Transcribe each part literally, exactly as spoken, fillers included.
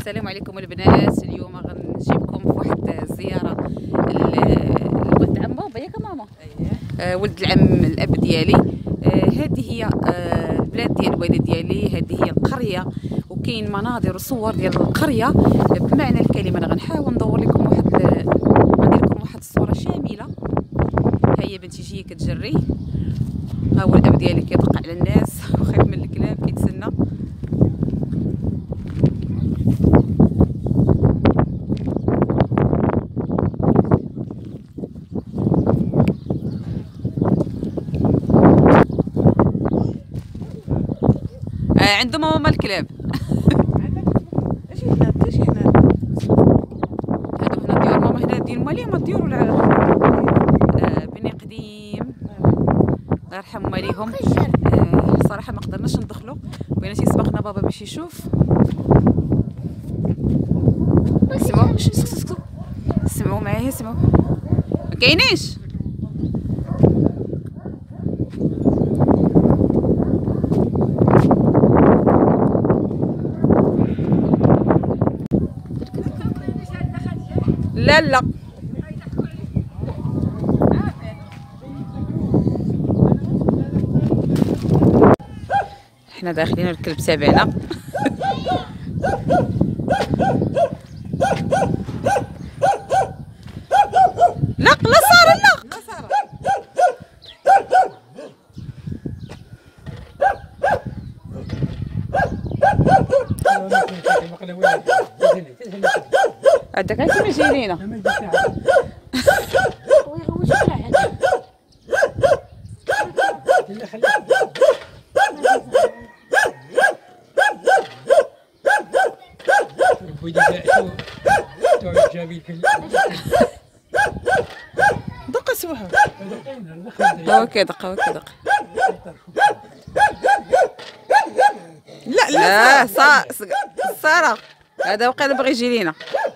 السلام عليكم البنات. اليوم غنجيبكم في واحد الزياره لولد عم بابا ياك ماما. آه ولد العم الاب ديالي. آه هذه هي آه البلاد ديال الوالد ديالي، هذه هي القريه، وكاين مناظر وصور ديال القريه بمعنى الكلمه. انا غنحاول ندور لكم واحد غندير لكم واحد الصوره شامله. ها هي بنتي جايه كتجري، ها هو الاب ديالي كيدق على الناس وخايف من الكلاب كيتسنى. آه عنده ماما الكلاب. اجي هنا اجي هنا. هادو هنا ديور ماما، هنا ديال ماليهم الديور ولا آه بني قديم الله يرحم والديهم. آه صراحه ما قدرناش ندخلوا، بغينا يسبقنا بابا باش يشوف. سمعوا سمعوا معايا، سمعوا ما كاينيش. لا لا احنا داخلين الكلب تابعنا. لا لا سارة لا لا سارة. عندك انت ما جايين هنا. دق سوها. اوكي دقه اوكي دقه. لا لا سا سارة هذا وقيلا بغى يجي لينا.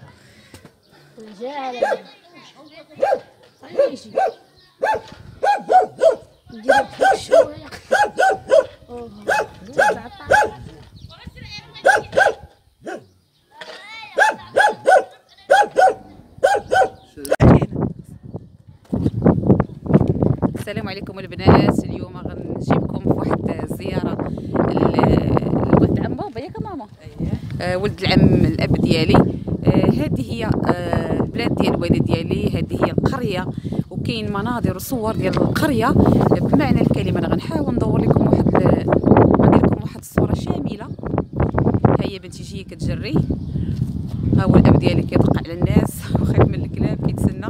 السلام عليكم البنات. اليوم غنجيبكم في واحد الزياره لولد عم بابا ياك ماما. آه ولد العم الاب ديالي. آه هذه هي آه البلاد ديال الوالد ديالي، هذه هي القريه، وكاين مناظر وصور ديال القريه بمعنى الكلمه. انا غنحاول ندور لكم واحد غندير لكم واحد الصوره شامله. ها هي بنتي جايه كتجري، ها هو الاب ديالي كيدق على الناس وخايف من الكلاب كيتسنى.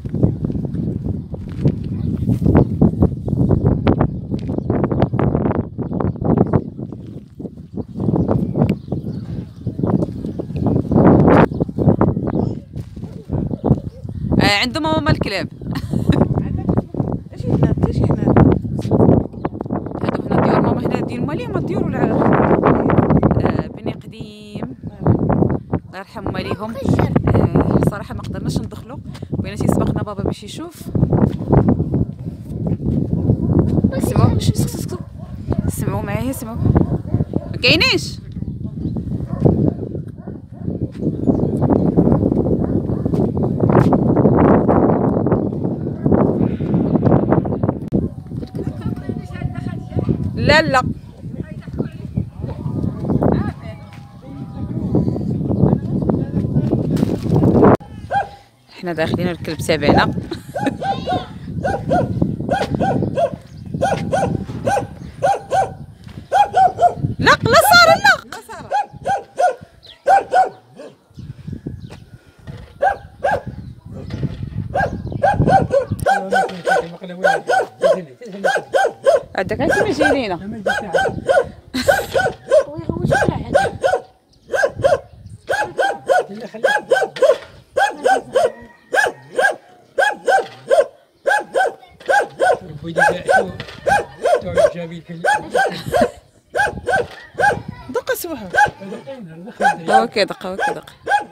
آه عنده ماما الكلاب. اجي هنا اجي هنا. هادو هنا ديور ماما، هنا ديال ماليهم الديور ولا آه بني قديم الله يرحم والديهم. آه صراحه ما قدرناش ندخلوا، بغينا يسبقنا بابا باش يشوف. سمعوا سمعوا معايا، سمعوا ما كاينيش. لا لا احنا داخلين الكلب تابعنا. لا لا سارة لا لا سارة. عندك انت ما جايين هنا. دق سوها. اوكي دقه اوكي دقه.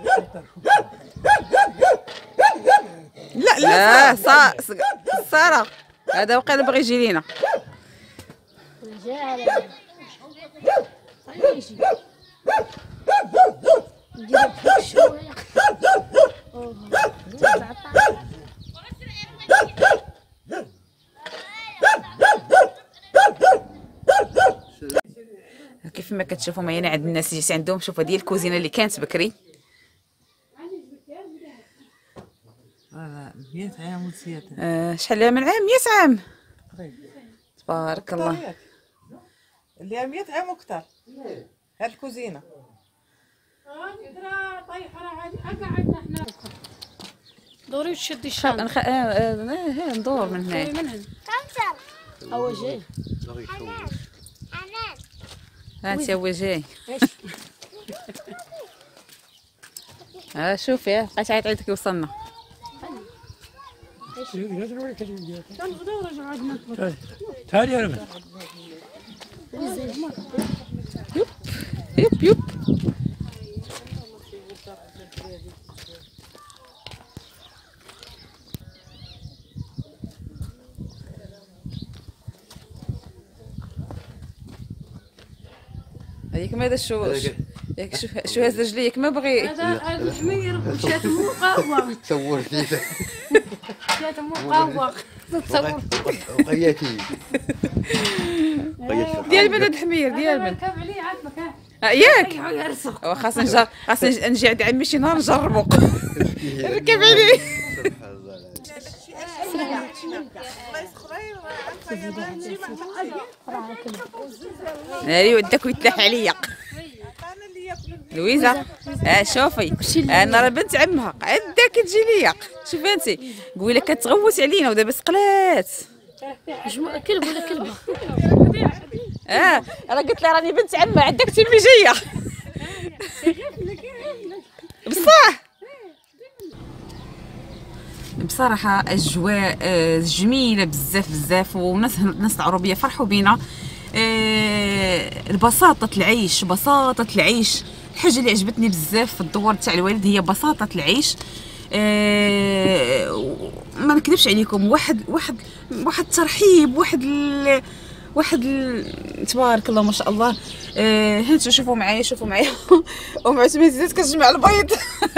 لا لا سا سارة هذا وقيلا بغى يجي لينا. كيف ما كتشوفوا معايا عند الناس جيت عندهم. شوفوا هذه الكوزينه اللي كانت بكري. مية عام وزيادة. آه شحال لها من عام؟ مية عام. تبارك الله. اللي مية عام وكثر. هاد الكوزينه. دوري وتشدي الشام. نخ... آه آه ندور من هنا. من هنا. هو جاي. ها انت هو جاي. ها شوفي بقيت عيط عيطك وصلنا. تعالي يا رب. يب يب. هذيك ماذا شو ياك شو شو هز رجليك ما بغي. هذا هذا الحمير مشات مو قهوه. تصور فيه مشات مو قهوه. تصور وقيتي ديال بلد الحمير ديال بلد. ركب عليه عاد مكان. ياك يرسخ. خاصنا نجر خاصنا نجي عند عمي شي نهار نجربو. ركب عليه. ناري وداك ويتلاح عليا. لويزا اه شوفي انا راه بنت عمها عندك تجي ليا. شوفي انت قولي كتغوت علينا ودابا سقلات. كلب ولا كلبه. اه انا قلت لها راني بنت عمها عندك تمي جايه. بصح بصراحه اجواء جميله بزاف بزاف وناس ناس العربيه فرحوا بينا. بساطه العيش بساطه العيش. الحاجه اللي عجبتني بزاف في الدوار تاع الوالد هي بساطه العيش. ما نكذبش عليكم واحد واحد واحد الترحيب واحد ال واحد ال تبارك الله ما شاء الله. آه هانتو شوفوا معايا شوفوا معايا ام عثمان زيدت كتجمع البيض.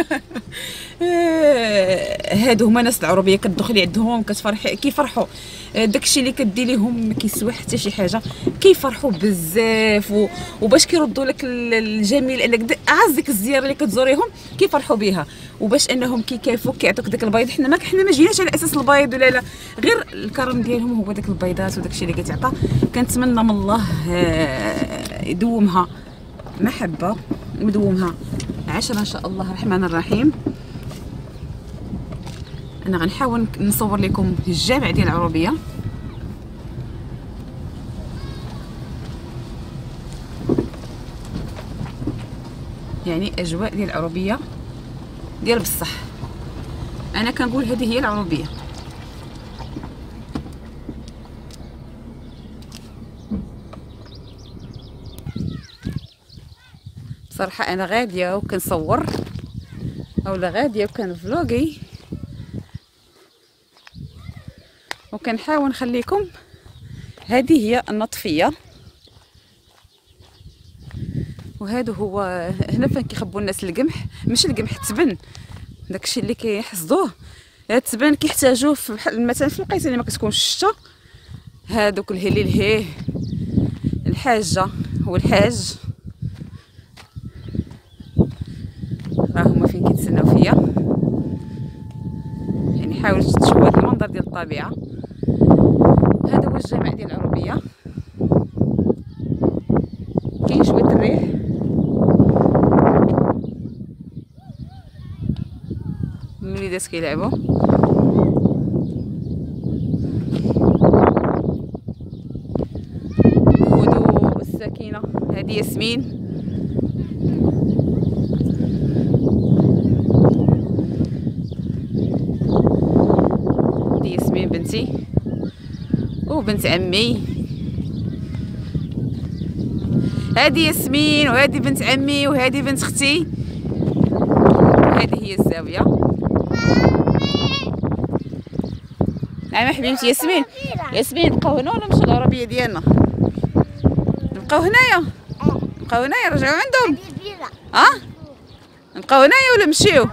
آه هادو هما ناس العربيه كتدخلي عندهم كتفرحي كيفرحوا. آه داكشي اللي كدير ليهم ما كيسوى حتى شي حاجه كيفرحوا بزاف و... وباش كيردوا لك الجميل انك اعز ديك الزياره اللي كتزوريهم كيفرحوا بها وباش انهم كيكافوك كيعطوك داك البيض. حنا ما حنا ما جيناش على اساس البيض ولا لا غير الكرم ديالهم هو داك البيضات وداكشي اللي كيتعطى. كنتمنى من الله يدومها محبه ويدومها عشرة ان شاء الله الرحمن الرحيم. انا غنحاول نصور لكم الجامع ديال العروبيه. يعني اجواء ديال العروبيه ديال بصح. انا كنقول هذه هي العروبيه. بصراحه انا غاديه وكنصور اولا غاديه وكنفلوغي وكنحاول نخليكم. هذه هي النطفيه وهذا هو هنا فين كيخبوا الناس القمح. ماشي القمح التبن داكشي اللي كيحصدوه. هاد التبن كيحتاجوه في مثلا في الوقيته اللي ما كتكونش الشتا. هادوك الهليل هيه الحاجه والحاج راه هما فين كيتسناو فيا. يعني حاولت تشوفوا هذا المنظر ديال الطبيعه. هذا هو الجامع ديال العروبيه. كاين شويه الريح الوليدات كيلعبوا. خذوا السكينه. هذه ياسمين هذه ياسمين بنتي وبنت عمي. هذه ياسمين وهذه بنت عمي وهذه بنت اختي. هذه هي الزاويه. نعم حبيبتي ياسمين. ياسمين نبقاو هنا ولا نمشيو للعربيه ديالنا؟ نبقاو هنايا نبقاو هنايا نرجعو عندهم. اه نبقاو هنايا ولا نمشيو؟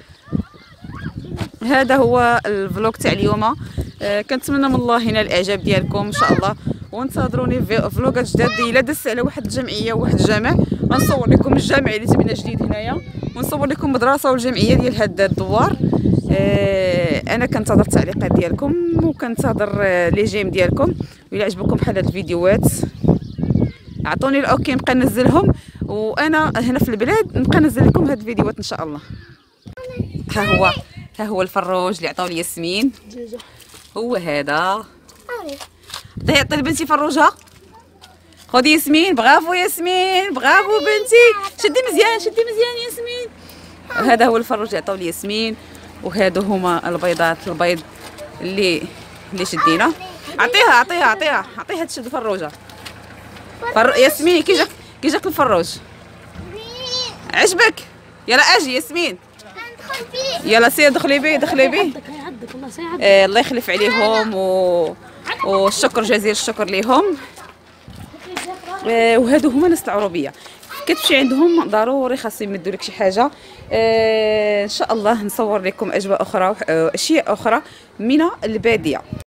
هذا هو الفلوق تاع اليوم. آه كنتمنى من الله هنا الاعجاب ديالكم ان شاء الله، وانتظروني في فلوقات جداد. الا دزت على واحد الجمعيه وواحد الجامع غنصور لكم الجامع اللي تبنى جديد هنايا، ونصور لكم المدرسه والجمعيه ديال هاد الدوار. آه انا كنتظر التعليقات ديالكم وكنتظر آه لي جيم ديالكم، وإلا عجبكم بحال هاد الفيديوهات اعطوني الاوكي نبقى ننزلهم، وانا هنا في البلاد نبقى ننزل لكم هاد الفيديوهات ان شاء الله. ها هو ها هو الفروج اللي عطاو لي ياسمين، هو هذا. عطيه عطي لبنتي فروجها. خذي ياسمين، برافو ياسمين، برافو بنتي، شدي مزيان شدي مزيان ياسمين. هذا هو الفروج اللي عطاو لي ياسمين، وهادو هما البيضات البيض اللي اللي شدينا. عطيها عطيها عطيها عطيها تشد الفروجه. فر... ياسمين كي جاك كي جاك الفروج؟ عجبك؟ يلا اجي ياسمين، يلا سير دخلي بيه دخلي بيه. آه الله يخلف عليهم و... والشكر جزيل الشكر ليهم. آه وهادو هما ناس العروبيه، كتمشي عندهم ضروري خاص يمدوا لك شي حاجه. آه ان شاء الله نصور لكم اجواء اخرى واشياء اخرى من الباديه.